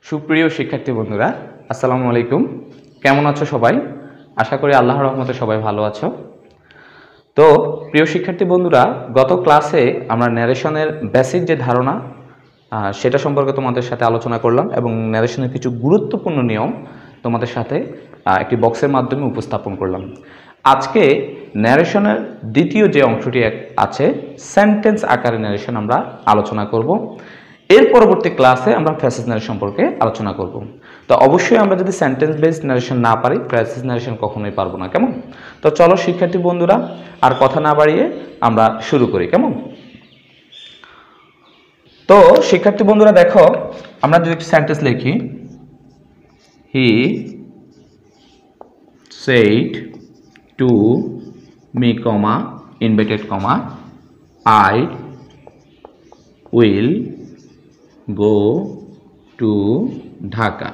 সুপ্রিয় শিক্ষার্থী বন্ধুরা, আসসালামু আলাইকুম। কেমন আছো সবাই? আশা করি আল্লাহর রহমতে সবাই ভালো আছো। তো প্রিয় শিক্ষার্থী বন্ধুরা, গত ক্লাসে আমরা ন্যারেশনের বেসিক যে ধারণা সেটা সম্পর্কে তোমাদের সাথে আলোচনা করলাম এবং ন্যারেশনের কিছু গুরুত্বপূর্ণ নিয়ম তোমাদের সাথে একটি বক্সের মাধ্যমে উপস্থাপন করলাম। আজকে ন্যারেশনের দ্বিতীয় যে অংশটি আছে, সেন্টেন্স আকারে ন্যারেশন, আমরা আলোচনা করব। এর পরবর্তী ক্লাসে আমরা ফ্রেজেস ন্যারেশন সম্পর্কে আলোচনা করব। তো অবশ্যই আমরা যদি সেন্টেন্স বেসড ন্যারেশন না পারি, ফ্রেজেস ন্যারেশন কখনোই পারবো না, কেমন? তো চলো শিক্ষার্থী বন্ধুরা, আর কথা না বাড়িয়ে আমরা শুরু করি, কেমন? তো শিক্ষার্থী বন্ধুরা দেখো, আমরা যদি একটি সেন্টেন্স লিখি, he said to me, invited, I will go to Dhaka.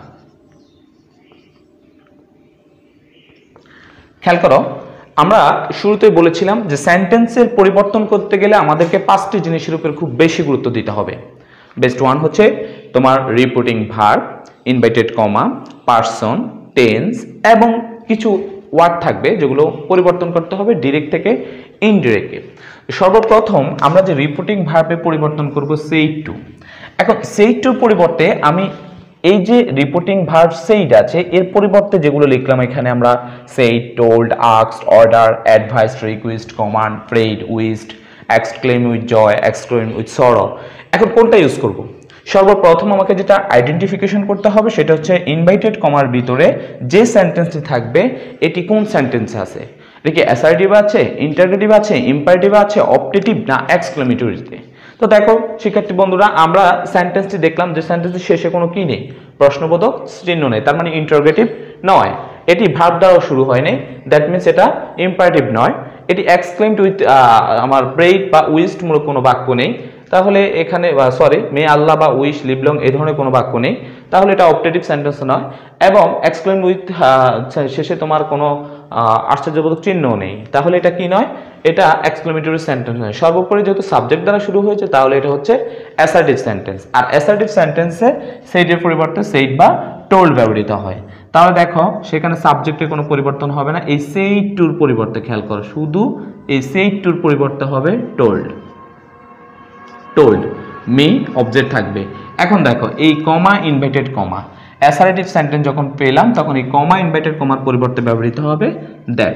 খেয়াল করো, আমরা শুরুতেই বলেছিলাম যে সেন্টেন্সের পরিবর্তন করতে গেলে আমাদেরকে 5টি জিনিসের উপর খুব বেশি গুরুত্ব দিতে হবে। বেস্ট ওয়ান হচ্ছে তোমার reporting verb, invited, person, tense এবং কিছু ওয়ার্ড থাকবে যেগুলো পরিবর্তন করতে হবে ডিরেক্ট থেকে ইনডিরেক্টে। সর্বপ্রথম আমরা যে রিপোর্টিং ভার্বে পরিবর্তন করব said to। এখন said to পরিবর্তে আমি এই যে রিপোর্টিং ভার্ব said আছে এর পরিবর্তে যেগুলো লিখলাম এখানে আমরা said, told, asked, order, advised, request, command, prayed, wished, exclaim with joy, exclaim with sorrow। এখন কোনটা ইউজ করব? সর্বপ্রথম আমাকে যেটা আইডেন্টিফিকেশন করতে হবে সেটা হচ্ছে ইনভাইটেড কমার ভিতরে যে সেন্টেন্সটি থাকবে এটি কোন সেন্টেন্সে আছে। এটা কি অ্যাসার্টিভ আছে, ইন্টারগেটিভ আছে, ইম্পারেটিভ আছে, অপটেটিভ না এক্সক্লেমেটরিতে। তো দেখো শিক্ষার্থী বন্ধুরা, আমরা সেন্টেন্সটি দেখলাম যে সেন্টেন্সের শেষে কোনো কি নেই, প্রশ্নবোধক চিহ্ন নেই, তার মানে ইন্টারগেটিভ নয়। এটি ভার্ব দ্বারাও শুরু হয়নি, দ্যাট মিনস এটা ইম্পারেটিভ নয়। এটি এক্সক্লেমড উইথ আমার প্রেইড বা উইশড মূলক কোনো বাক্য নেই, তাহলে এখানে মে আল্লাহ বা উইশ, লিভলং এই ধরনের কোনো বাক্য নেই, তাহলে এটা অপটেটিভ সেন্টেন্স নয়। এবং এক্সক্লেম উইথ শেষে তোমার কোনো আশ্চর্যবোধক চিহ্নও নেই, তাহলে এটা কি নয়, এটা এক্সক্লেমেটরি সেন্টেন্স নয়। সর্বোপরি যেহেতু সাবজেক্ট দ্বারা শুরু হয়েছে তাহলে এটা হচ্ছে অ্যাসার্টিভ সেন্টেন্স। আর অ্যাসার্টিভ সেন্টেন্সে সেইডের পরিবর্তে সেইড বা টোল্ড ব্যবহৃত হয়। তাহলে দেখো সেখানে সাবজেক্টের কোনো পরিবর্তন হবে না, এই সেইড টুর পরিবর্তে খেয়াল করো, শুধু এই সেইড টুর পরিবর্তে হবে টোল্ড। টোল্ড মি অবজেক্ট থাকবে। এখন দেখো এই কমা, ইনভাইটেড, অ্যাসার্টিভ সেন্টেন্স যখন পেলাম তখন এই কমা, ইনভাইটেড, পরিবর্তে ব্যবহৃত হবে দ্যাট।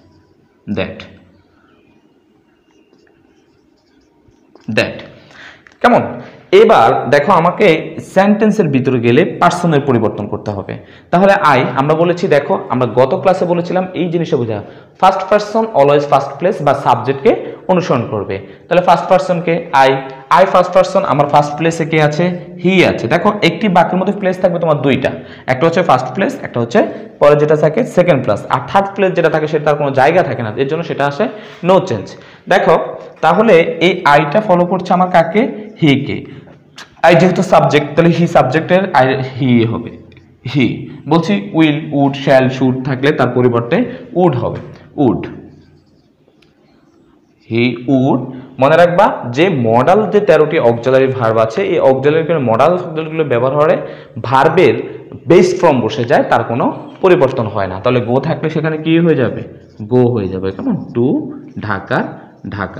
কেমন? এবার দেখো আমাকে সেন্টেন্সের ভিতরে গেলে পার্সনের পরিবর্তন করতে হবে। তাহলে আমরা বলেছি, দেখো আমরা গত ক্লাসে বলেছিলাম এই জিনিসটা বোঝা, first person always first place বা সাবজেক্টকে অনুসরণ করবে। তাহলে ফার্স্ট পারসনকে আই ফার্স্ট পারসন, আমার ফার্স্ট প্লেসে কে আছে? হি আছে। দেখো একটি বাক্যের মধ্যে প্লেস থাকবে তোমার দুইটা, একটা হচ্ছে ফার্স্ট প্লেস, একটা হচ্ছে পরে যেটা থাকে সেকেন্ড প্লেস, আর থার্ড প্লেস যেটা থাকে সেটা তার কোনো জায়গা থাকে না, এর জন্য সেটা আসে নো চেঞ্জ। দেখো তাহলে এই আইটা ফলো করছে আমার কাকে? হি কে। আই যেহেতু সাবজেক্ট তাহলে হি সাবজেক্টের হি হবে, হি। বলছি উইল, উড, শ্যাল, শুড থাকলে তার পরিবর্তে উড হবে, উড। He would. মনে রাখবা যে মডাল যে 13টি অক্সিলারি ভার্ব আছে এই অক্সিলারি মডাল শব্দগুলো ব্যবহার করে ভার্বের বেস ফর্ম বসে যায়, তার কোনো পরিবর্তন হয় না। তাহলে গো থাকলে সেখানে কি হয়ে যাবে? গো হয়ে যাবে, কেমন? টু ঢাকা, ঢাকা।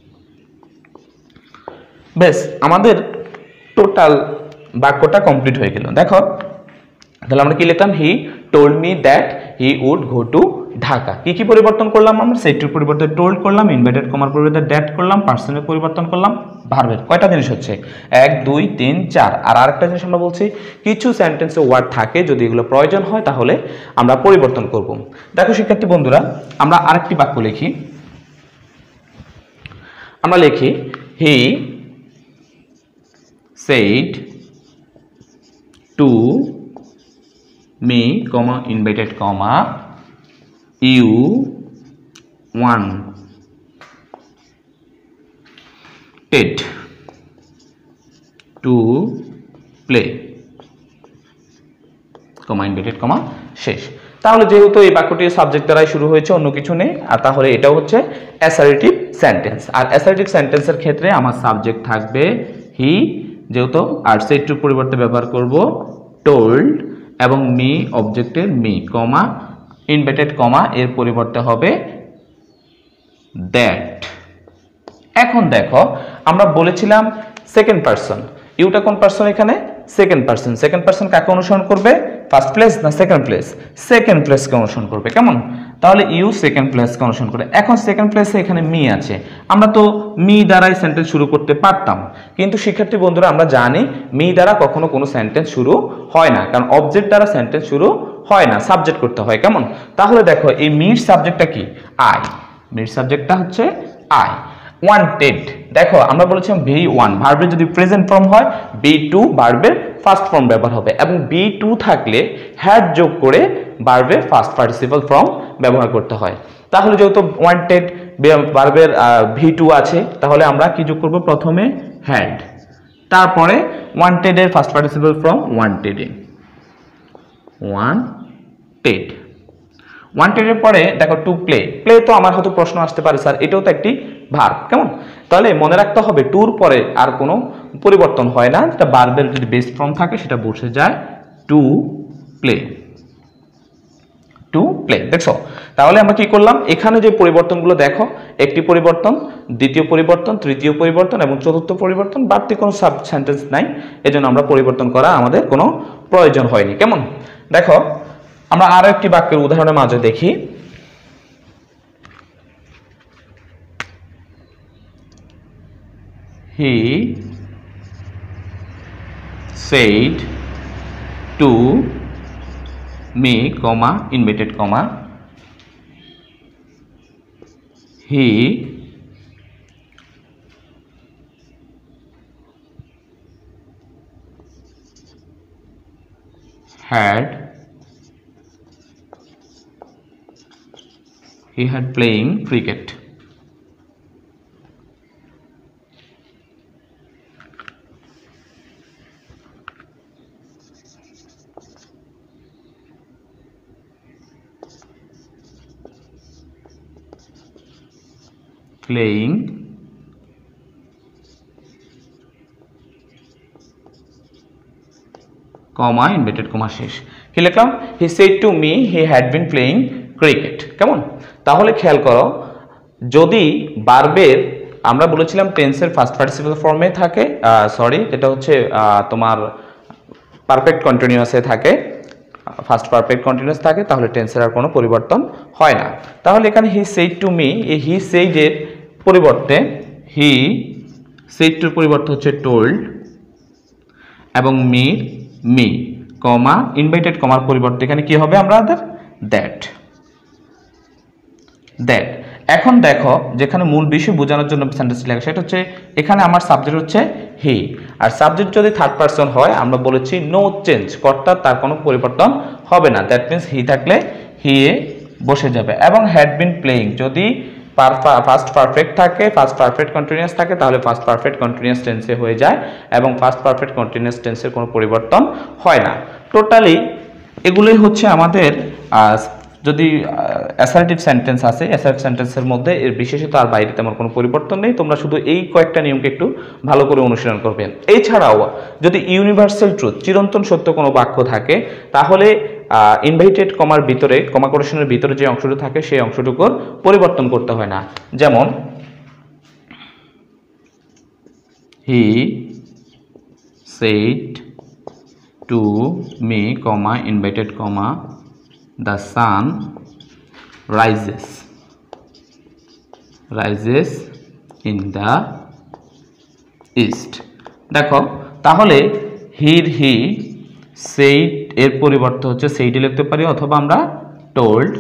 বেশ, আমাদের টোটাল বাক্যটা কমপ্লিট হয়ে গেল। দেখো তাহলে আমরা কি লিখলাম? He told me that he would go to Dhaka. কি কি পরিবর্তন করলাম আমরা? সেটটির পরিবর্তে টোল্ড করলাম, ইনভাইটেড কমার পরিবর্তে দ্যাট করলাম, পার্সনের পরিবর্তন করলাম, ভার্বের। কয়টা জিনিস হচ্ছে? 1 2 3 4। আর আরেকটা জিনিস আমরা বলছি কিছু সেন্টেন্সে ওয়ার্ড থাকে যদি এগুলো প্রয়োজন হয় তাহলে আমরা পরিবর্তন করব। দেখো শিক্ষার্থী বন্ধুরা, আমরা আরেকটি বাক্য লিখি। আমরা লিখি he said to me, invited, you wanted to play, invited, শেষ। তাহলে যেহেতু এই বাক্যটি সাবজেক্ট দ্বারাই শুরু হয়েছে, অন্য কিছু নেই, আর তাহলে এটাও হচ্ছে অ্যাসার্টিভ সেন্টেন্স। আর অ্যাসার্টিভ সেন্টেন্সের ক্ষেত্রে আমার সাবজেক্ট থাকবে হি, যেহেতু আর সেড টুর পরিবর্তে ব্যবহার করব টোল্ড এবং মি অবজেক্টের মি কমা ইনভার্টেড কমা এর পরিবর্তে হবে দ্যাট। এখন দেখো আমরা বলেছিলাম সেকেন্ড পারসন, ইউটা কোন পারসন এখানে? Second person. সেকেন্ড পারসন কাকে অনুসরণ করবে? ফার্স্ট প্লেস না সেকেন্ড প্লেস? সেকেন্ড প্লেসকে অনুসরণ করবে। কেমন? তাহলে ইউ সেকেন্ড প্লেসকে অনুসরণ করে। এখন সেকেন্ড প্লেসে এখানে মি আছে, আমরা তো মি দ্বারাই সেন্টেন্স শুরু করতে পারতাম, কিন্তু শিক্ষার্থী বন্ধুরা আমরা জানি মি দ্বারা কখনো কোনো সেন্টেন্স শুরু হয় না, কারণ অবজেক্ট দ্বারা সেন্টেন্স শুরু হয় না, সাবজেক্ট করতে হয়। কেমন? তাহলে দেখো এই মির সাবজেক্টটা কি? আই। মির সাবজেক্টটা হচ্ছে আই। ওয়ান্টেড, দেখো আমরা বলেছিলাম V1 ভার্বের যদি প্রেজেন্ট ফর্ম হয় B2 ভার্বের ফার্স্ট ফর্ম ব্যবহার হবে, এবং B2 থাকলে হ্যাড যোগ করে ভার্বের ফার্স্ট পার্টিসিপল ফর্ম ব্যবহার করতে হয়। তাহলে যেহেতু ওয়ান্টেড ভার্বের V2 আছে, তাহলে আমরা কি যোগ করব? প্রথমে হ্যাড, তারপরে ওয়ান্টেড এর ফার্স্ট পার্টিসিপল ফর্ম ওয়ান্টেড এ, ওয়ান্টেড। ওয়ান্টেড এর পরে দেখো টু প্লে। প্লে তো আমার হয়তো প্রশ্ন আসতে পারে, স্যার এটাও তো একটি ভার্ব। কেমন? তাহলে মনে রাখতে হবে টুর পরে আর কোনো পরিবর্তন হয় না, যেটা ভার্বের যদি বেস ফর্ম থাকে সেটা বসে যায় টু প্লে। To play. দেখছো? তাহলে আমরা কি করলাম? এখানে যে পরিবর্তনগুলো দেখো, একটি পরিবর্তন, দ্বিতীয় পরিবর্তন, তৃতীয় পরিবর্তন এবং চতুর্থ পরিবর্তন, বাড়তি কোনো সাব সেন্টেন্স নাই, এজন্য আমরা পরিবর্তন করা আমাদের কোনো প্রয়োজন হয়নি। কেমন? দেখো আমরা আরো একটি বাক্যের উদাহরণের মাঝে দেখি। He said to me, comma, inverted comma, he had playing cricket. Playing comma inverted comma শেষ। কি লিখলাম? he said to me he had been playing cricket। কেমন? তাহলে খেয়াল করো, যদি ভার্বের আমরা বলেছিলাম টেন্সের ফার্স্ট পার্টিসিপল ফর্মে থাকে, যেটা হচ্ছে তোমার পারফেক্ট কন্টিনিউয়াসে থাকে, ফার্স্ট পারফেক্ট কন্টিনিউয়াস থাকে, তাহলে টেন্সের আর কোনো পরিবর্তন হয় না। তাহলে এখানে হি সেড টু মি, এই হি সেড এর পরিবর্তে হি সেড টুর পরিবর্তে হচ্ছে টোল্ড, এবং মি কমা ইনভাইটেড কমার পরিবর্তে এখানে কি হবে আমাদের? দ্যাট। এখন দেখো যেখানে মূল বিষয় বোঝানোর জন্য সেন্টেন্স লেখা, সেটা হচ্ছে এখানে আমার সাবজেক্ট হচ্ছে হি, আর সাবজেক্ট যদি থার্ড পারসন হয় আমরা বলেছি নো চেঞ্জ, কর্তা তার কোনো পরিবর্তন হবে না। দ্যাট মিন্স হি থাকলে হি এ বসে যাবে, এবং হ্যাড বিন প্লেইং যদি ফার্স্ট পারফেক্ট থাকে, ফার্স্ট পারফেক্ট কন্টিনিউয়াস থাকে, তাহলে ফার্স্ট পারফেক্ট কন্টিনিউয়াস টেন্সে হয়ে যায়, এবং ফার্স্ট পারফেক্ট কন্টিনিউয়াস টেন্সের কোনো পরিবর্তন হয় না। টোটালি এগুলোই হচ্ছে আমাদের যদি অ্যাসার্টিভ সেন্টেন্স আছে, অ্যাসার্টিভ সেন্টেন্সের মধ্যে এর বিশেষত আর বাইরে তেমন কোনো পরিবর্তন নেই। তোমরা শুধু এই কয়েকটা নিয়মকে একটু ভালো করে অনুশীলন করবেন। এছাড়াও যদি ইউনিভার্সাল ট্রুথ, চিরন্তন সত্য কোনো বাক্য থাকে, তাহলে ইনভাইটেড কমার ভিতরে, কমা কোটেশনের ভিতরে যে অংশটুকু থাকে সেই অংশটুকুর পরিবর্তন করতে হয় না। যেমন he said to me, comma invited comma, the sun rises in the east। দেখো তাহলে হি সেইড এর পরিবর্তে হচ্ছে সেইড লিখতে পারি, অথবা আমরা টোল্ড,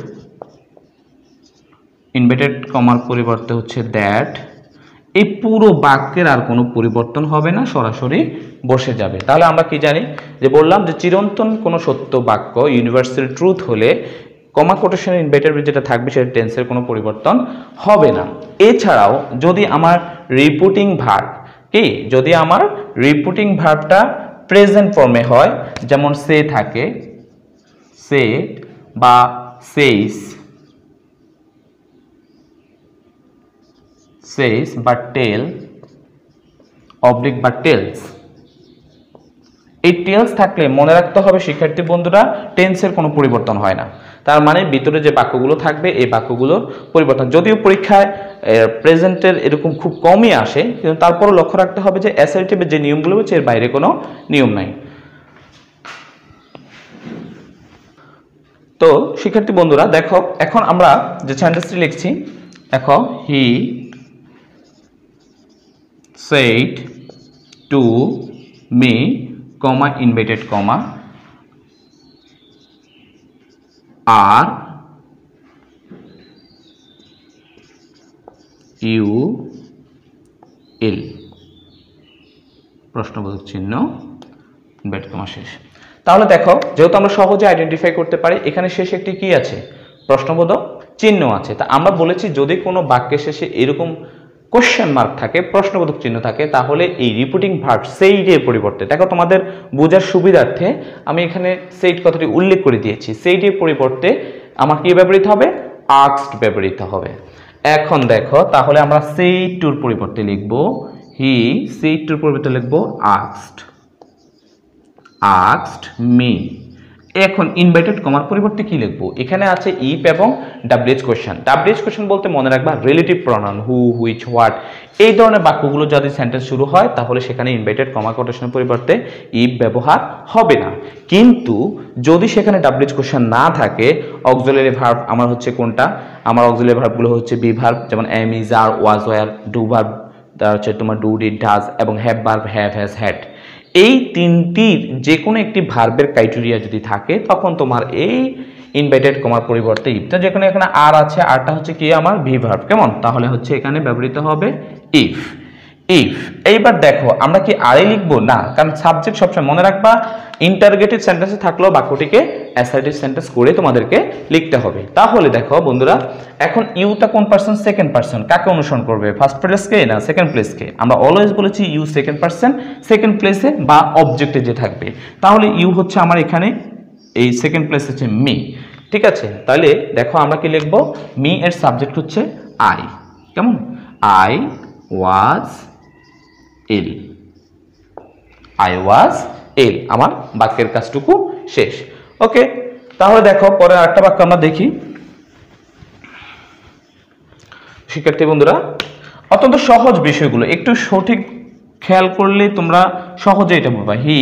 ইনভার্টেড কমার পরিবর্তে হচ্ছে দ্যাট। এই পুরো বাক্যের আর কোনো পরিবর্তন হবে না, সরাসরি বসে যাবে। তাহলে আমরা কি জানি? যে বললাম যে চিরন্তন কোনো সত্য বাক্য, ইউনিভার্সাল ট্রুথ হলে কমা কোটেশন ইনভার্টেড যেটা থাকবে সেটা টেন্সের কোনো পরিবর্তন হবে না। এছাড়াও যদি আমার রিপিটিং ভার্ব যদি আমার রিপিটিং ভার্বটা প্রেজেন্ট ফর্মে হয়, যেমন সে থাকে, সে বা সেইস, বা টেল, অবলিক বা টেলস, এই টেন্স থাকলে মনে রাখতে হবে শিক্ষার্থী বন্ধুরা টেন্সের কোনো পরিবর্তন হয় না, তার মানে ভিতরে যে বাক্যগুলো থাকবে এই বাক্যগুলোর পরিবর্তন, যদিও পরীক্ষায় প্রেজেন্টের এরকম খুব কমই আসে, কিন্তু তারপরও লক্ষ্য রাখতে হবে যে অ্যাসার্টিভের যে নিয়মগুলো হচ্ছে এর বাইরে কোনো নিয়ম নাই। তো শিক্ষার্থী বন্ধুরা দেখো, এখন আমরা যে সেন্টেন্সটি লিখছি, দেখো হি said to me, comma invited, comma are you ill, প্রশ্নবোধক চিহ্ন ইনভাইটেড কমা শেষ। তাহলে দেখো যেহেতু আমরা সহজে আইডেন্টিফাই করতে পারি এখানে শেষে একটি কি আছে, প্রশ্নবোধক চিহ্ন আছে। তা আমরা বলেছি যদি কোনো বাক্যের শেষে এরকম কোশ্চেন মার্ক থাকে, প্রশ্নবোধক চিহ্ন থাকে, তাহলে এই রিপিটিং ভার্ব সেইড এর পরিবর্তে, দেখো তোমাদের বোঝার সুবিধার্থে আমি এখানে সেইড কথাটি উল্লেখ করে দিয়েছি, সেইড এর পরিবর্তে আমার কি ব্যবহৃত হবে, আস্কড ব্যবহৃত হবে। এখন দেখো তাহলে আমরা সেইড টুর পরিবর্তে লিখব হি, সেইড টুর পরিবর্তে লিখব asked me। এখন ইনভাইটেড কমার পরিবর্তে কি লিখবো, এখানে আছে ইফ এবং ডাব্লিউএইচ কোশ্চেন। ডাব্লিউএইচ কোশ্চেন বলতে মনে রাখবা relative pronoun who, which, what, এই ধরনের বাক্যগুলো যদি সেন্টেন্স শুরু হয় তাহলে সেখানে ইনভাইটেড কমা কোটেশনের পরিবর্তে ইফ ব্যবহার হবে না। কিন্তু যদি সেখানে ডাব্লিউএইচ কোশ্চেন না থাকে, অক্সিলারি ভার্ব আমার হচ্ছে কোনটা, আমার অক্সিলারি ভার্বগুলো হচ্ছে বি ভার্ব, যেমন am, is, are, was, were, do verb, তার হচ্ছে তোমার ডু, ডিড, ডাজ এবং have verb have, has, had. এই তিনটির যে কোনো একটি ভার্বের ক্রাইটেরিয়া যদি থাকে তখন তোমার এই ইনভাইটেড কমার পরিবর্তে ইফ, তো যেখানে এখানে আর আছে, আরটা হচ্ছে কি আমার ভি ভার্ব, কেমন, তাহলে হচ্ছে এখানে ব্যবহৃত হবে ইফ। ইফ এইবার দেখো আমরা কি আরে লিখবো না, কারণ সাবজেক্ট সবসময় মনে রাখবা ইন্টারগেটিভ সেন্টেন্সে থাকলেও বাক্যটিকে অ্যাসার্টিভ সেন্টেন্স করে তোমাদেরকে লিখতে হবে। তাহলে দেখো বন্ধুরা এখন ইউটা কোন পারসন, সেকেন্ড পারসন, কাকে অনুসরণ করবে, ফার্স্ট প্লেসকে না সেকেন্ড প্লেসকে? আমরা অলওয়েজ বলেছি ইউ সেকেন্ড পারসন, সেকেন্ড প্লেসে বা অবজেক্টে যে থাকবে, তাহলে ইউ হচ্ছে আমার এখানে এই সেকেন্ড প্লেস হচ্ছে মি, ঠিক আছে। তাহলে দেখো আমরা কি লিখবো, মি এর সাবজেক্ট হচ্ছে আই, কেমন, I was ill, I was ইল, আমার বাক্যের কাজটুকু শেষ। ওকে, তাহলে দেখো পরে আরেকটা বাক্য আমরা দেখি। শিক্ষার্থী বন্ধুরা অত্যন্ত সহজ বিষয়গুলো একটু সঠিক খেয়াল করলে তোমরা সহজে এটা বলবা। হি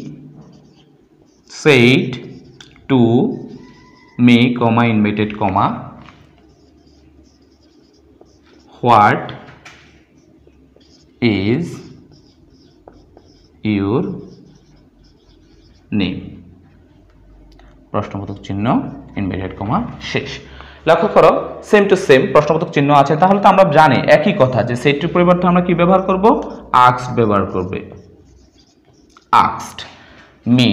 said to me, comma invited, comma what is your name, প্রশ্নবোধক চিহ্ন ইনভাইটেড কমা শেষ। লক্ষ্য করো সেম টু সেম প্রশ্নবোধক চিহ্ন আছে, তাহলে তো আমরা জানি একই কথা যে সেইটির পরিবর্তে আমরা কি ব্যবহার করব, আস্কড ব্যবহার করবে, আস্কড মি।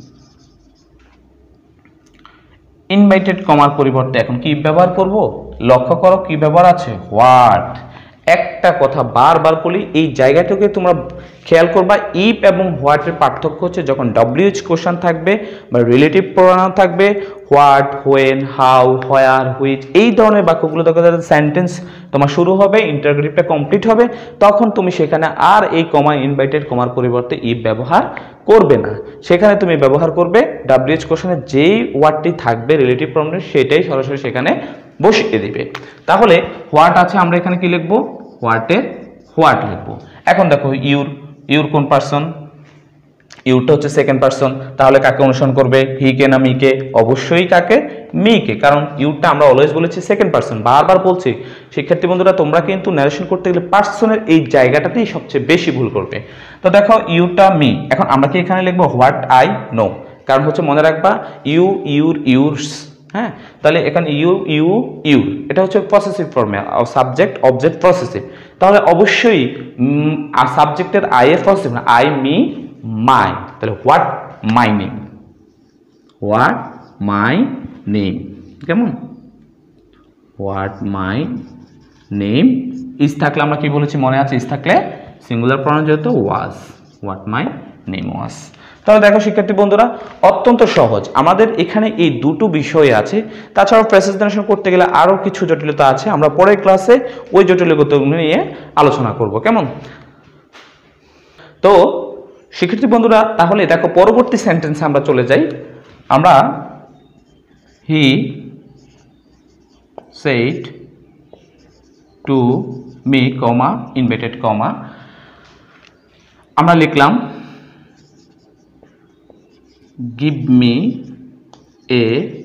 ইনভাইটেড কমার পরিবর্তে এখন কি ব্যবহার করব, লক্ষ্য করো কি ব্যবহার আছে, হোয়াট। একটা কথা বারবার বলি, এই জায়গাটাকে তোমরা খেয়াল করবা, ইফ এবং হোয়াটের পার্থক্য হচ্ছে যখন ডব্লিউএইচ কোশ্চেন থাকবে বা রিলেটিভ প্রোনাউন থাকবে, what, when, how, where, which, এই ধরনের বাক্যগুলো তখন সেন্টেন্স তোমার শুরু হবে, ইন্টারগ্রেটিভটা কমপ্লিট হবে, তখন তুমি সেখানে আর এই কমা ইনভাইটেড কমার পরিবর্তে ইফ ব্যবহার করবে না, সেখানে তুমি ব্যবহার করবে ডব্লিউএইচ কোশ্চেনে যেই ওয়ার্ডটি থাকবে রিলেটিভ প্রোনাউন সেটাই সরাসরি সেখানে বসিয়ে দিবে। তাহলে হোয়াট আছে, আমরা এখানে কি লিখবো, হোয়াটের হোয়াট লিখবো। এখন দেখো ইউর কোন পারসন, ইউটা হচ্ছে সেকেন্ড পারসন, তাহলে কাকে অনুসরণ করবে, হি কে না মি কে? অবশ্যই কাকে, মি কে, কারণ ইউটা আমরা অলওয়েজ বলেছি সেকেন্ড পারসন, বারবার বলছি শিক্ষার্থী বন্ধুরা তোমরা কিন্তু ন্যারেশন করতে গেলে পার্সনের এই জায়গাটাতেই সবচেয়ে বেশি ভুল করবে। তো দেখো ইউটা মি, এখন আমরা কি এখানে লিখবো হোয়াট আই নো, কারণ হচ্ছে মনে রাখবা ইউ, ইউর, ইউরস, হ্যাঁ, তাহলে এখানে ইউর এটা হচ্ছে পসেসিভ ফর্মে, সাবজেক্ট অবজেক্ট পসেসিভ, তাহলে অবশ্যই সাবজেক্টের আই এর পসেসিভ না, আই, মি, মাই, তাহলে what my name, what my name, কেমন, হোয়াট মাই নেম। ইজ থাকলে আমরা কি বলেছি মনে আছে, ইজ থাকলে সিঙ্গুলার প্রনাউন যেহেতু ওয়াজ, হোয়াট মাই নেম ওয়াজ। তাহলে দেখো শিক্ষার্থী বন্ধুরা অত্যন্ত সহজ, আমাদের এখানে এই দুটো বিষয় আছে, তাছাড়াও প্রেসেন্টেশন করতে গেলে আরো কিছু জটিলতা আছে, আমরা পরের ক্লাসে ওই জটিলতাগুলো নিয়ে আলোচনা করব, কেমন। তো শিক্ষার্থী বন্ধুরা তাহলে দেখো পরবর্তী সেন্টেন্সে আমরা চলে যাই। আমরা he said to me comma invited comma আমরা লিখলাম গিভ মি এ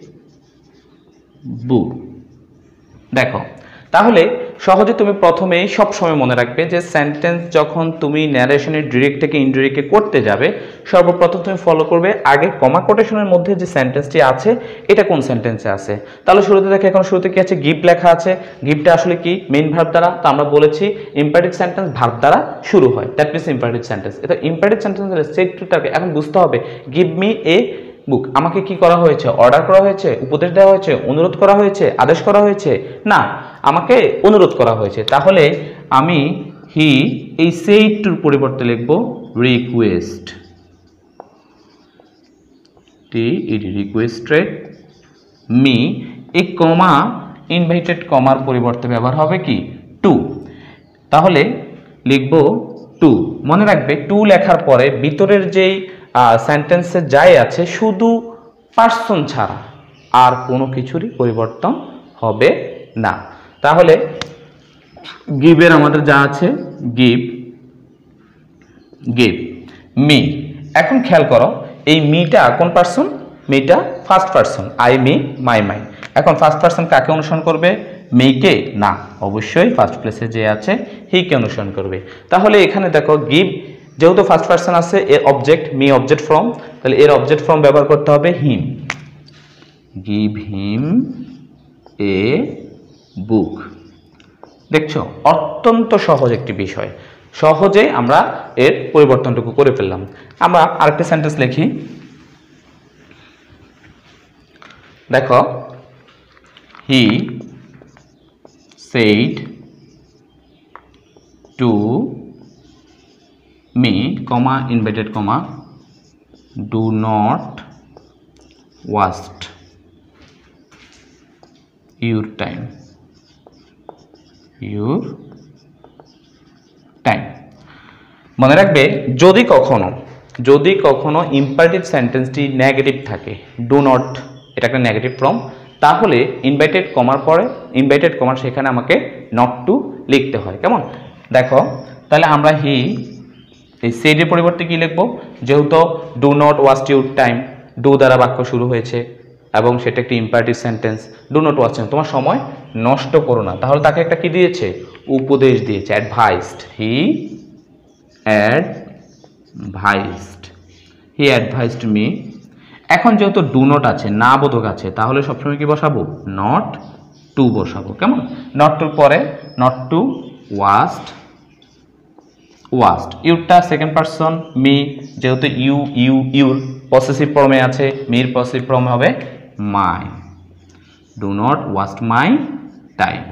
বুক। দেখো তাহলে সহজে তুমি প্রথমেই সব সময় মনে রাখবে যে সেন্টেন্স যখন তুমি ন্যারেশনের ডিরেক্ট থেকে ইনডিরেক্টে করতে যাবে সর্বপ্রথম তুমি ফলো করবে আগে কমা কোটেশনের মধ্যে যে সেন্টেন্সটি আছে এটা কোন সেন্টেন্সে আছে। তাহলে শুরুতে দেখো এখন শুরুতে কি আছে, গিভ লেখা আছে। গিভটা আসলে কি মেইন ভার্ব দ্বারা, তো আমরা বলেছি ইম্পারেটিভ সেন্টেন্স ভার্ব দ্বারা শুরু হয়, দ্যাট মিনস ইম্পারেটিভ সেন্টেন্স। এটা ইম্পারেটিভ সেন্টেন্সের সেটটাকে এখন বুঝতে হবে গিভ মি এ বুক, আমাকে কি করা হয়েছে, অর্ডার করা হয়েছে, উপদেশ দেওয়া হয়েছে, অনুরোধ করা হয়েছে, আদেশ করা হয়েছে, না আমাকে অনুরোধ করা হয়েছে। তাহলে আমি হি এই সেইটুর পরিবর্তে লিখব রিকোয়েস্ট, রিকোয়েস্টেড মি। এই কমা ইনভাইটেড কমার পরিবর্তে ব্যবহার হবে কি টু, তাহলে লিখব টু। মনে রাখবে টু লেখার পরে ভিতরের যেই সেন্টেন্সে যাই আছে শুধু পার্সন ছাড়া আর কোনো কিছুরই পরিবর্তন হবে না। তাহলে গিভের আমাদের যা আছে গিভ মি। এখন খেয়াল করো এই মিটা কোন পার্সন, মিটা first person, I me my my. এখন ফার্স্ট পার্সন কাকে অনুসরণ করবে, মেকে না, অবশ্যই ফার্স্ট প্লেসে যে আছে হিকে অনুসরণ করবে। তাহলে এখানে দেখো গিভ যেহেতু ফার্স্ট পার্সন আছে এর অবজেক্ট মি অবজেক্ট ফ্রম, তাহলে এর অবজেক্ট ফ্রম ব্যবহার করতে হবে হিম, গিভ হিম এ বুক। দেখছো অত্যন্ত সহজ একটি বিষয়, সহজে আমরা এর পরিবর্তনটুকু করে ফেললাম। আমরা আরেকটি সেন্টেন্স লিখি, দেখো হি said to me comma inverted comma do not waste your time, মনে রাখবে যদি কখনো ইম্পারেটিভ সেন্টেন্সটি নেগেটিভ থাকে, ডু নট এটা একটা নেগেটিভ ফর্ম, তাহলে ইনভাইটেড কমার পরে ইনভাইটেড কমার সেখানে আমাকে নট টু লিখতে হয়। কেমন দেখো তাহলে আমরা হি এই সেডের পরিবর্তে কি লিখব, যেহেতু do not waste your time, do দ্বারা বাক্য শুরু হয়েছে এবং সেটা একটি imperative sentence, do not waste time তোমার সময় নষ্ট করো না, তাহলে তাকে একটা কি দিয়েছে, উপদেশ দিয়েছে, অ্যাডভাইসড, হি অ্যাডভাইসড মি। এখন যেহেতু ডু নট আছে না বোধক আছে তাহলে সবসময় কি বসাবো, নট টু বসাবো। কেমন নট টুর পরে নট টু ওয়াস্ট, ইউরটা সেকেন্ড পারসন, মি যেহেতু ইউর পসেসিভ ফর্মে আছে, মির পসেসিভ ফর্ম হবে my, do not waste my time.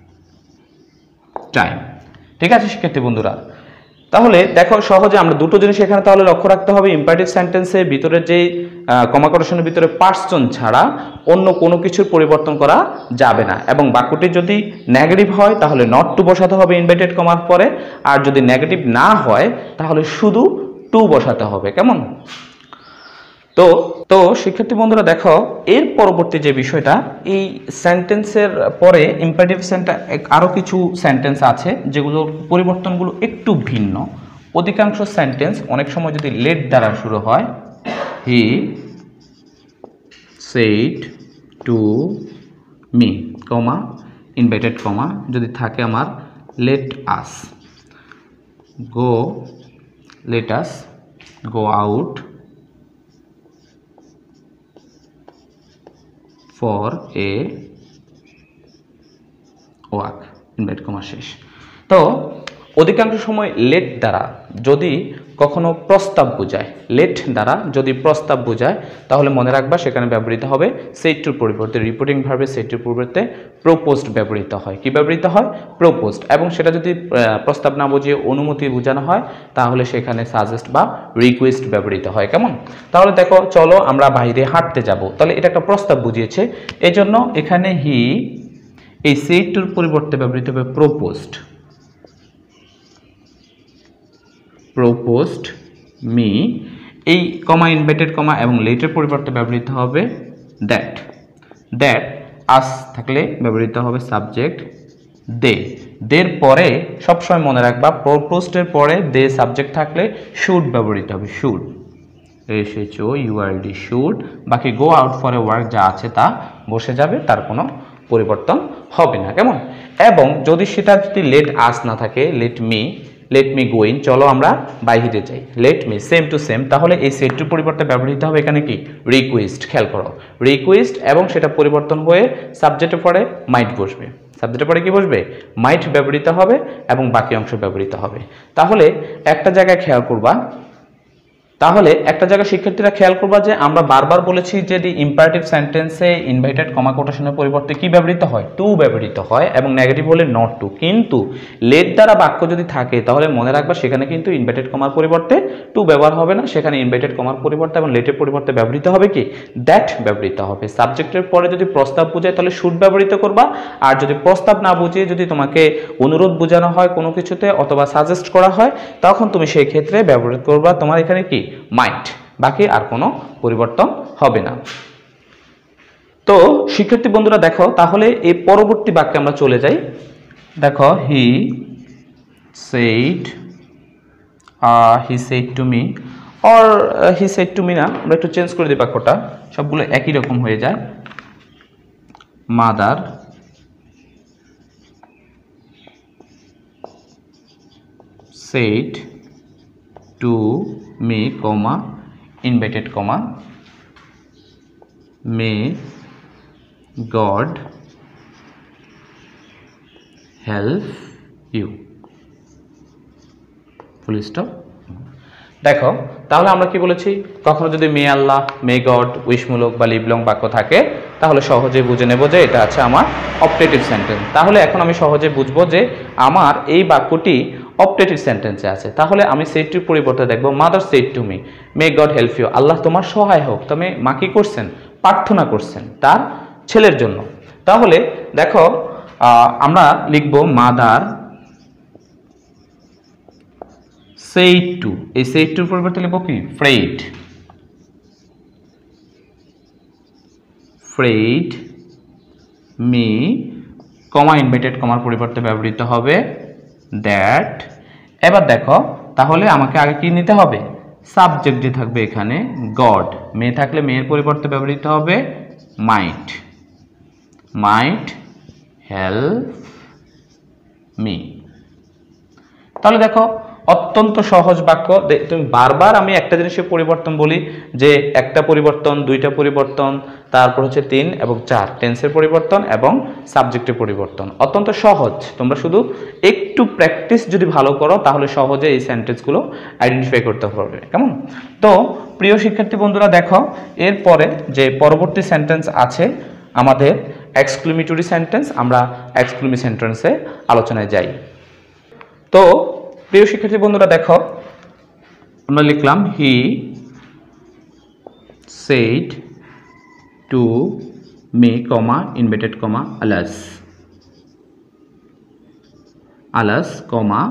ঠিক আছে শিক্ষার্থী বন্ধুরা, তাহলে দেখো সহজে আমরা দুটো জিনিস এখানে তাহলে লক্ষ্য রাখতে হবে, ইম্পারেটিভ সেন্টেন্সের ভিতরে যে কমা কোটেশনের ভিতরে পার্সন ছাড়া অন্য কোনো কিছুর পরিবর্তন করা যাবে না, এবং বাক্যটি যদি নেগেটিভ হয় তাহলে নট টু বসাতে হবে ইনভার্টেড কমার পরে, আর যদি নেগেটিভ না হয় তাহলে শুধু টু বসাতে হবে। কেমন তো শিক্ষার্থী বন্ধুরা দেখো এর পরবর্তী যে বিষয়টা, এই সেন্টেন্সের পরে ইম্পারেটিভ আরো কিছু সেন্টেন্স আছে যেগুলোর পরিবর্তনগুলো একটু ভিন্ন। অধিকাংশ সেন্টেন্স অনেক সময় যদি লেট দ্বারা শুরু হয়, he said to me comma invited comma যদি থাকে আমার let us go out for a walk, invite comma শেষ। তো অধিকাংশ সময় লেট দ্বারা যদি কখনো প্রস্তাব বোঝায়, লেট দ্বারা যদি প্রস্তাব বোঝায় তাহলে মনে রাখবা সেখানে ব্যবহৃত হবে সেড টুর পরিবর্তে, রিপোর্টিং ভার্বে সেড টুর পরিবর্তে প্রপোজড ব্যবহৃত হয়। কি ব্যবহৃত হয়, প্রপোজড। এবং সেটা যদি প্রস্তাব না বুঝিয়ে অনুমতি বোঝানো হয় তাহলে সেখানে সাজেস্ট বা রিকোয়েস্ট ব্যবহৃত হয়। কেমন তাহলে দেখো চলো আমরা বাইরে হাঁটতে যাব, তাহলে এটা একটা প্রস্তাব বুঝিয়েছে, এই জন্য এখানে হি এই সেড টুর পরিবর্তে ব্যবহৃত হবে প্রপোজড মি, এই কমা ইনভার্টেড কমা এবং লেটের পরিবর্তে ব্যবহৃত হবে দ্যাট। দ্যাট আস থাকলে ব্যবহৃত হবে সাবজেক্ট দে। দের পরে সবসময় মনে রাখবা প্রপোজডের পরে দে সাবজেক্ট থাকলে শুড ব্যবহৃত হবে, শুড, SHOULD, শুড। বাকি go out for a work যা আছে তা বসে যাবে, তার কোনো পরিবর্তন হবে না, কেমন? এবং যদি সেটা যদি লেট আস না থাকে, লেট মি গো ইন, চলো আমরা বাইরে যাই, let me, same to same, তাহলে এই সেট টু পরিবর্তে ব্যবহৃত হবে এখানে কি রিকোয়েস্ট। খেয়াল করো, রিকোয়েস্ট এবং সেটা পরিবর্তন হয়ে সাবজেক্টের পরে মাইট বসবে, সাবজেক্টের পরে কি বসবে, মাইট ব্যবহৃত হবে এবং বাকি অংশ ব্যবহৃত হবে। তাহলে একটা জায়গায় খেয়াল করবা, শিক্ষার্থীরা খেয়াল করবা যে আমরা বারবার বলেছি যে দি ইম্পারেটিভ সেন্টেন্সে ইনভাইটেড কমা কোটেশনের পরিবর্তে কি ব্যবহৃত হয়, টু ব্যবহৃত হয়, এবং নেগেটিভ হলে নট টু। কিন্তু লেট দ্বারা বাক্য যদি থাকে তাহলে মনে রাখবা সেখানে কিন্তু ইনভাইটেড কমার পরিবর্তে টু ব্যবহার হবে না, সেখানে ইনভাইটেড কমার পরিবর্তে এবং লেটের পরিবর্তে ব্যবহৃত হবে কি দ্যাট ব্যবহৃত হবে। সাবজেক্টের পরে যদি প্রস্তাব বোঝায় তাহলে শুড ব্যবহৃত করবা, আর যদি প্রস্তাব না বুঝিয়ে যদি তোমাকে অনুরোধ বোঝানো হয় কোনো কিছুতে অথবা সাজেস্ট করা হয় তখন তুমি সেই ক্ষেত্রে ব্যবহার করবা তোমার এখানে কি মাইট, বাকি আর কোনো পরিবর্তন হবে না। তো শিক্ষার্থী বন্ধুরা দেখো, তাহলে এই পরবর্তী বাক্যে আমরা চলে যাই। দেখো, হি said to me, or he said to me না, আমরা একটু চেঞ্জ করে দিই বাক্যটা, সবগুলো একই রকম হয়ে যায়। Mother said to me, comma, inverted comma, may God help you, full stop. দেখো, তাহলে আমরা কি বলেছি, কখনো যদি মে আল্লাহ, মে গড, উইশমূলক বা লিভলং বাক্য থাকে তাহলে সহজেই বুঝে নেব যে এটা আছে আমার অপটেটিভ সেন্টেন্স। তাহলে এখন আমি সহজে বুঝবো যে আমার এই বাক্যটি অপটেটিভ সেন্টেন্সে আছে। তাহলে আমি সেটটির পরিবর্তে দেখব mother said to me, may God help you, আল্লাহ তোমার সহায় হোক। তবে মা কি করছেন, প্রার্থনা করছেন তার ছেলের জন্য। তাহলে দেখো, আমরা লিখব মাদার said to, এই said to পরিবর্তে লিখব কি prayed me, কমা ইনভার্টেড কমার পরিবর্তে ব্যবহৃত হবে দ্যাট। এবার দেখো, তাহলে আমাকে আগে কি নিতে হবে, সাবজেক্ট যে থাকবে এখানে গড, মে থাকলে মেয়ের পরিবর্তে ব্যবহৃত হবে মাইট হেল্প মি। তাহলে দেখো, অত্যন্ত সহজ বাক্য। তুমি বারবার আমি একটা জিনিসের পরিবর্তন বলি যে একটা পরিবর্তন, দুইটা পরিবর্তন, তারপর হচ্ছে 3 এবং 4, টেন্সের পরিবর্তন এবং সাবজেক্টের পরিবর্তন। অত্যন্ত সহজ, তোমরা শুধু একটু প্র্যাকটিস যদি ভালো করো তাহলে সহজে এই সেন্টেন্সগুলো আইডেন্টিফাই করতে পারবে, কেমন? তো প্রিয় শিক্ষার্থী বন্ধুরা দেখো, এরপরে যে পরবর্তী সেন্টেন্স আছে আমাদের এক্সক্লেমেটরি সেন্টেন্স, আমরা এক্সক্লেমেটরি সেন্টেন্সে আলোচনায় যাই। তো প্রিয় শিক্ষার্থী বন্ধুরা দেখো, আমরা লিখলাম he said to me, comma, inverted comma, alas, comma,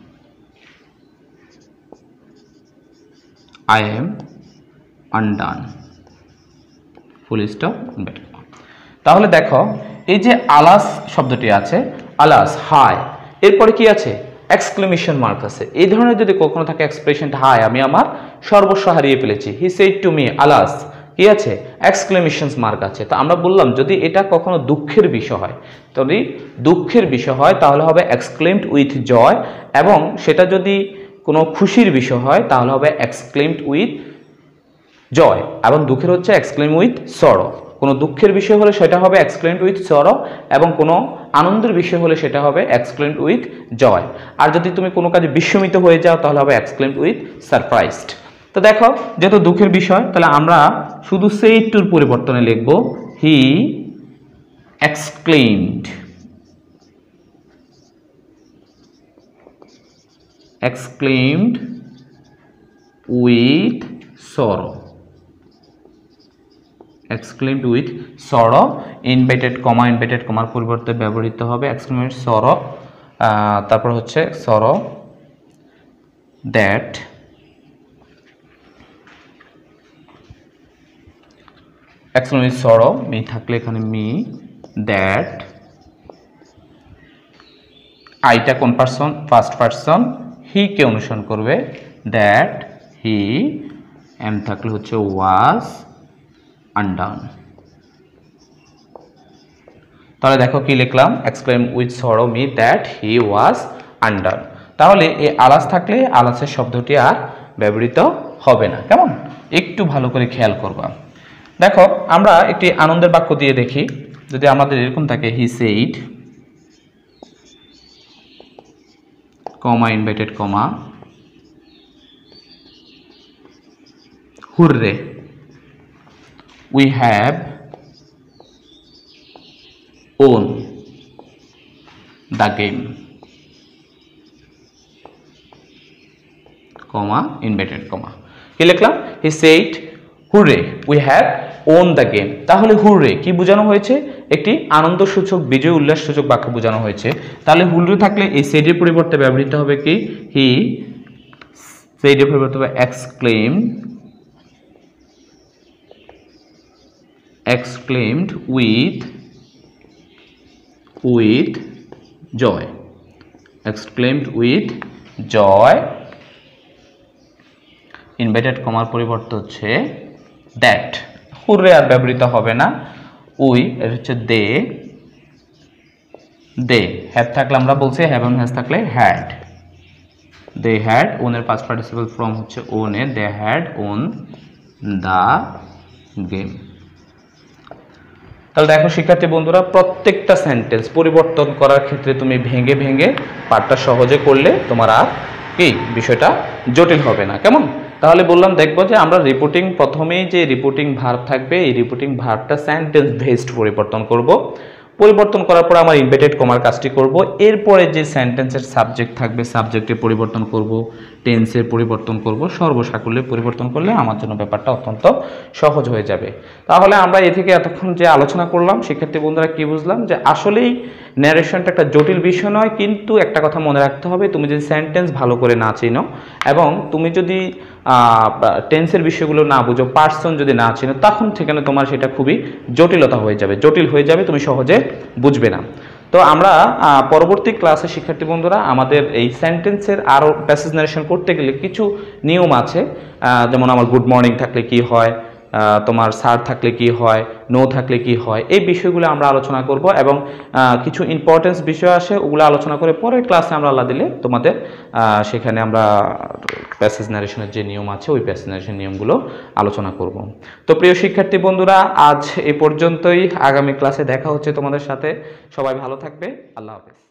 I am undone, full stop, inverted comma. তাহলে দেখো, এই যে আলাস শব্দটি আছে, আলাস হাই, এরপরে কি আছে, এক্সক্লেমেশন মার্ক আছে। এই ধরনের যদি কখনো থাকে এক্সপ্রেশনটা হাই, আমি আমার সর্বস্ব হারিয়ে ফেলেছি, he said to me, alas কি আছে, এক্সক্লেমেশন মার্ক আছে। তো আমরা বললাম যদি এটা কখনো দুঃখের বিষয় হয়, যদি দুঃখের বিষয় হয় তাহলে হবে এক্সক্লেমড উইথ জয়, এবং সেটা যদি কোনো খুশির বিষয় হয় তাহলে হবে এক্সক্লেমড উইথ জয়, এবং দুঃখের হচ্ছে এক্সক্লেম উইথ সরো। কোনো দুঃখের বিষয় হলে সেটা হবে এক্সক্লেমড উইথ সরো, এবং কোনো আনন্দের বিষয় হলে সেটা হবে এক্সক্লেমড উইথ জয়। আর যদি তুমি কোনো কাজে বিস্মিত হয়ে যাও তাহলে হবে এক্সক্লেমড উইথ সারপ্রাইজড। তো দেখো, যেহেতু দুঃখের বিষয় তাহলে আমরা শুধু said to পরিবর্তনে লিখব হি exclaimed with sorrow, exclaimed with sorrow, inverted comma পরিবর্তে ব্যবহৃত হবে exclaimed sorrow, তারপর হচ্ছে sorrow that exclaim with sorrow, me থাকলে এখানে মি, দ্যাট, আইটা কোন পারসন? ফার্স্ট পারসন, হি কে অনুসরণ করবে, দ্যাট হি, এম থাকলে হচ্ছে ওয়াজ আনডান। তাহলে দেখো কি লিখলাম, exclaim with sorrow me that he was undone. তাহলে এই আলাস থাকলে আলাসের শব্দটি আর ব্যবহৃত হবে না। কেমন? একটু ভালো করে খেয়াল করবা। দেখো আমরা একটি আনন্দের বাক্য দিয়ে দেখি। যদি আমাদের এরকম থাকে, he said, comma invited comma, hurray, we have won the game, comma invited comma. কি লিখলাম? He said hurray we have won the game. তাহলে হুররে কি বোঝানো হয়েছে? একটি আনন্দসূচক, বিজয় উল্লাসসূচক বাক্য বোঝানো হয়েছে। তাহলে হুররে থাকলে এই সেইডের পরিবর্তে ব্যবহৃত হবে কি? হি, সেইডের পরিবর্তে হবে exclaimed with joy, exclaimed with joy, inverted কমার পরিবর্তে হচ্ছে দ্যাট। হুররে আর ব্যবহৃত হবে না, উই এর হচ্ছে দে, হ্যাভ থাকলে আমরা বলছি হ্যাভ এবং হ্যাজ থাকলে হ্যাড, দে হ্যাড, ওনের পাস্ট পার্টিসিপল ফর্ম হচ্ছে ওনে, they had won the game. তাহলে দেখো শিক্ষার্থী বন্ধুরা, প্রত্যেকটা সেন্টেন্স পরিবর্তন করার ক্ষেত্রে তুমি ভেঙে ভেঙে পাঠটা সহজে করলে তোমার আর কি বিষয়টা জটিল হবে না। কেমন? তাহলে বললাম দেখবো যে আমরা রিপোর্টিং, প্রথমেই যে রিপোর্টিং ভার্ব থাকবে, এই রিপোর্টিং ভার্বটা সেন্টেন্স বেসড পরিবর্তন করব। পরিবর্তন করার পর আমার ইনভার্টেড কমার কাজটি করব। এরপরে যে সেন্টেন্সের সাবজেক্ট থাকবে, সাবজেক্টের পরিবর্তন করব, টেন্সের পরিবর্তন করব, সর্বসাকুল্যে পরিবর্তন করলে আমার জন্য ব্যাপারটা অত্যন্ত সহজ হয়ে যাবে। তাহলে আমরা এ থেকে এতক্ষণ যে আলোচনা করলাম, শিক্ষার্থী বন্ধুরা কি বুঝলাম? যে আসলেই ন্যারেশনটা একটা জটিল বিষয় নয়, কিন্তু একটা কথা মনে রাখতে হবে, তুমি যদি সেন্টেন্স ভালো করে না চিনো এবং তুমি যদি টেন্সের বিষয়গুলো না বুঝো, পার্সন যদি না চিনো, তখন সেখানে তোমার সেটা খুবই জটিলতা হয়ে যাবে, জটিল হয়ে যাবে, তুমি সহজে বুঝবে না। তো আমরা পরবর্তী ক্লাসে শিক্ষার্থী বন্ধুরা আমাদের এই সেন্টেন্সের আরও প্যাসেজ নারেশন করতে গেলে কিছু নিয়ম আছে, যেমন আমার গুড মর্নিং থাকলে কি হয়, তোমার স্যার থাকলে কি হয়, নো থাকলে কি হয়, এই বিষয়গুলো আমরা আলোচনা করব এবং কিছু ইম্পর্টেন্স বিষয় আসে, ওগুলো আলোচনা করে পরের ক্লাসে আমরা আল্লাহ দিলে তোমাদের সেখানে আমরা প্যাসেজ নারেশনের যে নিয়ম আছে ওই প্যাসেজ নারেশন নিয়মগুলো আলোচনা করব। তো প্রিয় শিক্ষার্থী বন্ধুরা, আজ এই পর্যন্তই। আগামী ক্লাসে দেখা হচ্ছে তোমাদের সাথে। সবাই ভালো থাকবে। আল্লাহ হাফেজ।